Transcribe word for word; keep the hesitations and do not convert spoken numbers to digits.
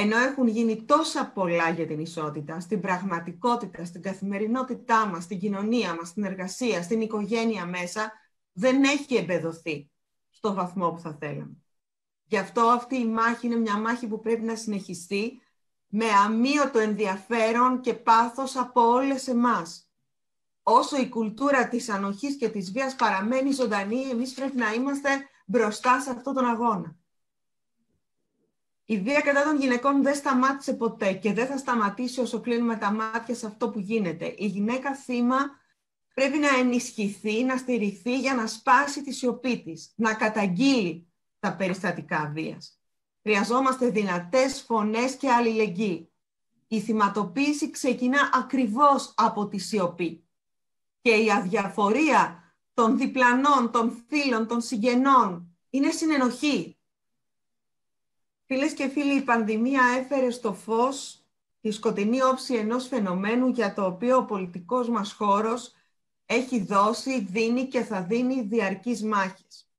Ενώ έχουν γίνει τόσα πολλά για την ισότητα, στην πραγματικότητα, στην καθημερινότητά μας, στην κοινωνία μας, στην εργασία, στην οικογένεια μέσα, δεν έχει εμπεδοθεί στο βαθμό που θα θέλαμε. Γι' αυτό αυτή η μάχη είναι μια μάχη που πρέπει να συνεχιστεί με αμείωτο ενδιαφέρον και πάθος από όλες εμάς. Όσο η κουλτούρα της ανοχής και της βίας παραμένει ζωντανή, εμείς πρέπει να είμαστε μπροστά σε αυτόν τον αγώνα. Η βία κατά των γυναικών δεν σταμάτησε ποτέ και δεν θα σταματήσει όσο κλείνουμε τα μάτια σε αυτό που γίνεται. Η γυναίκα θύμα πρέπει να ενισχυθεί, να στηριχθεί για να σπάσει τη σιωπή της, να καταγγείλει τα περιστατικά βίας. Χρειαζόμαστε δυνατές φωνές και αλληλεγγύη. Η θυματοποίηση ξεκινά ακριβώς από τη σιωπή. Και η αδιαφορία των διπλανών, των φίλων, των συγγενών είναι συνενοχή. Φίλες και φίλοι, η πανδημία έφερε στο φως τη σκοτεινή όψη ενός φαινομένου για το οποίο ο πολιτικός μας χώρος έχει δώσει, δίνει και θα δίνει διαρκείς μάχες.